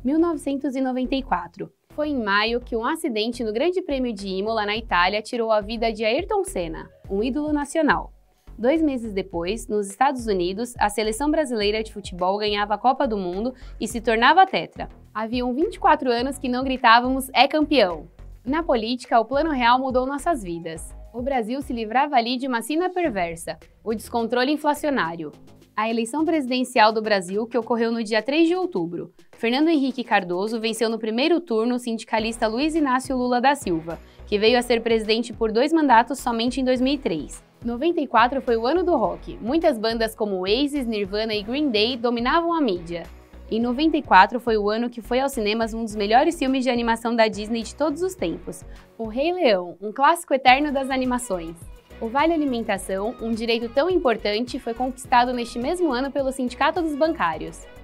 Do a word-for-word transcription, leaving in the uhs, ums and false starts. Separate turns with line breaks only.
mil novecentos e noventa e quatro. Foi em maio que um acidente no Grande Prêmio de Imola, na Itália, tirou a vida de Ayrton Senna, um ídolo nacional. Dois meses depois, nos Estados Unidos, a seleção brasileira de futebol ganhava a Copa do Mundo e se tornava tetra. Haviam vinte e quatro anos que não gritávamos "é campeão". Na política, o Plano Real mudou nossas vidas. O Brasil se livrava ali de uma sina perversa, o descontrole inflacionário. A eleição presidencial do Brasil, que ocorreu no dia três de outubro. Fernando Henrique Cardoso venceu no primeiro turno o sindicalista Luiz Inácio Lula da Silva, que veio a ser presidente por dois mandatos somente em dois mil e três. noventa e quatro foi o ano do rock. Muitas bandas como Oasis, Nirvana e Green Day dominavam a mídia. Em noventa e quatro foi o ano que foi aos cinemas um dos melhores filmes de animação da Disney de todos os tempos, O Rei Leão, um clássico eterno das animações. O Vale Alimentação, um direito tão importante, foi conquistado neste mesmo ano pelo Sindicato dos Bancários.